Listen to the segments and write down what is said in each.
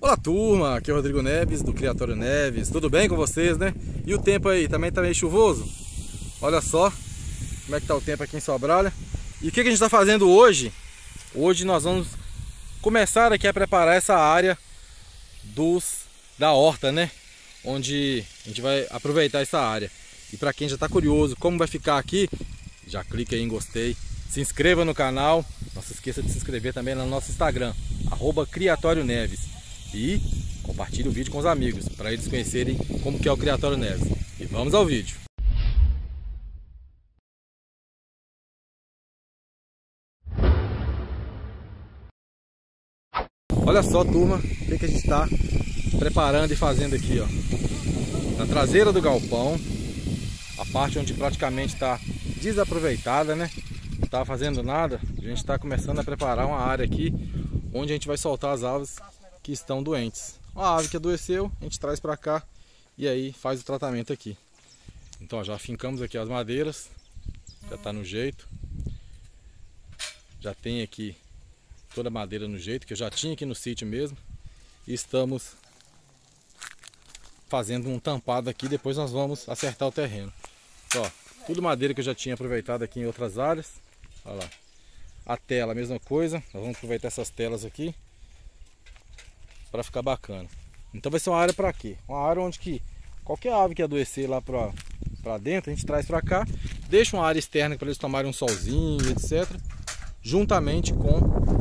Olá turma, aqui é o Rodrigo Neves do Criatório Neves. Tudo bem com vocês, né? E o tempo aí, também tá meio chuvoso? Olha só como é que tá o tempo aqui em Sobralha. E o que a gente tá fazendo hoje? Hoje nós vamos começar aqui a preparar essa área da horta, né? Onde a gente vai aproveitar essa área. E para quem já tá curioso como vai ficar aqui, já clica aí em gostei, se inscreva no canal, não se esqueça de se inscrever também no nosso Instagram, @Criatório Neves, e compartilhe o vídeo com os amigos, para eles conhecerem como que é o Criatório Neves. E vamos ao vídeo. Olha só turma, o que a gente está preparando e fazendo aqui, ó. Na traseira do galpão, a parte onde praticamente está desaproveitada, né? Não está fazendo nada. A gente está começando a preparar uma área aqui onde a gente vai soltar as aves que estão doentes. Uma ave que adoeceu, a gente traz para cá e aí faz o tratamento aqui. Então ó, já fincamos aqui as madeiras, já está no jeito. Já tem aqui toda a madeira no jeito, que eu já tinha aqui no sítio mesmo. E estamos fazendo um tampado aqui, depois nós vamos acertar o terreno. Ó, tudo madeira que eu já tinha aproveitado aqui em outras áreas. Olha lá. A tela, a mesma coisa. Nós vamos aproveitar essas telas aqui para ficar bacana. Então vai ser uma área para quê? Uma área onde que qualquer ave que adoecer lá para dentro, a gente traz para cá. Deixa uma área externa para eles tomarem um solzinho, etc. Juntamente com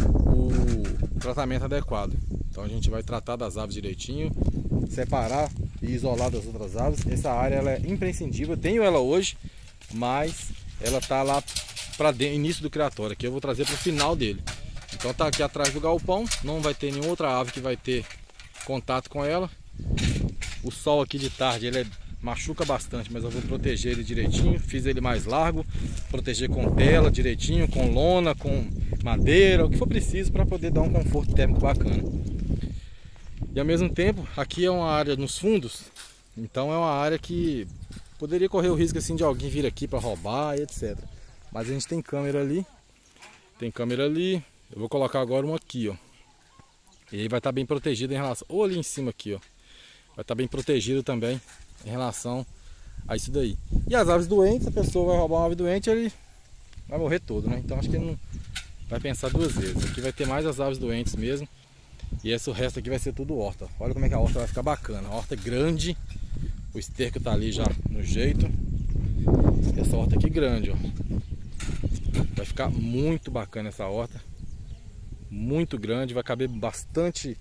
o tratamento adequado. Então a gente vai tratar das aves direitinho, separar e isolar das outras aves. Essa área ela é imprescindível. Tenho ela hoje, mas ela tá lá para início do criatório, aqui eu vou trazer para o final dele. Então tá aqui atrás do galpão, não vai ter nenhuma outra ave que vai ter contato com ela. O sol aqui de tarde ele machuca bastante, mas eu vou proteger ele direitinho. Fiz ele mais largo, proteger com tela direitinho, com lona, com madeira, o que for preciso para poder dar um conforto térmico bacana. E ao mesmo tempo, aqui é uma área nos fundos, então é uma área que poderia correr o risco assim de alguém vir aqui para roubar e etc. Mas a gente tem câmera ali, eu vou colocar agora uma aqui, ó. E aí vai estar bem protegido em relação, ou ali em cima aqui, ó. Vai estar bem protegido também em relação a isso daí. E as aves doentes, a pessoa vai roubar uma ave doente, ele vai morrer todo, né? Então acho que ele não vai pensar duas vezes. Aqui vai ter mais as aves doentes mesmo. E esse o resto aqui vai ser tudo horta. Olha como é que a horta vai ficar bacana. A horta é grande, o esterco tá ali já no jeito. Essa horta aqui grande, ó. Vai ficar muito bacana essa horta. Muito grande, vai caber bastante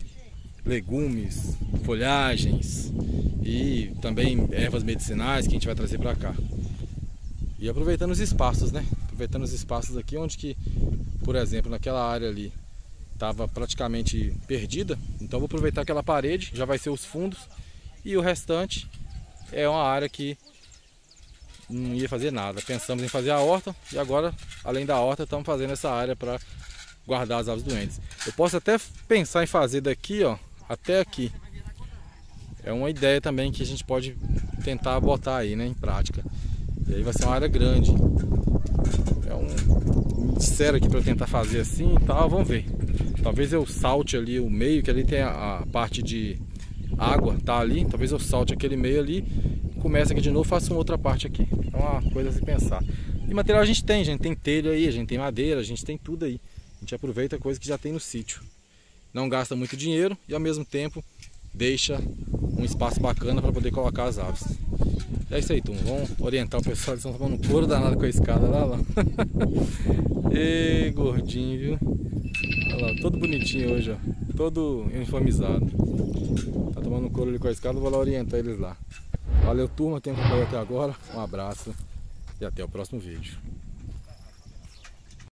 legumes, folhagens e também ervas medicinais que a gente vai trazer para cá. E aproveitando os espaços, né? Aproveitando os espaços aqui onde que, por exemplo, naquela área ali estava praticamente perdida. Então vou aproveitar aquela parede, já vai ser os fundos, e o restante é uma área que não ia fazer nada. Pensamos em fazer a horta e agora, além da horta, estamos fazendo essa área para guardar as aves doentes. Eu posso até pensar em fazer daqui, ó, até aqui. É uma ideia também que a gente pode tentar botar aí, né, em prática. E aí vai ser uma área grande. Me disseram aqui para eu tentar fazer assim e tal, vamos ver. Talvez eu salte ali o meio, que ali tem a parte de água, tá ali. Talvez eu salte aquele meio ali, comece aqui de novo, faça uma outra parte aqui. É uma coisa a se pensar. E material a gente tem telha aí, a gente tem madeira, a gente tem tudo aí. A gente aproveita a coisa que já tem no sítio. Não gasta muito dinheiro e ao mesmo tempo deixa um espaço bacana para poder colocar as aves. É isso aí, turma. Vamos orientar o pessoal. Eles estão tomando couro danado com a escada lá. Ê, gordinho, viu? Olha lá, todo bonitinho hoje, ó. Todo uniformizado. Tá tomando couro ali com a escada, vou lá orientar eles lá. Valeu, turma. Quem acompanhou até agora, um abraço e até o próximo vídeo.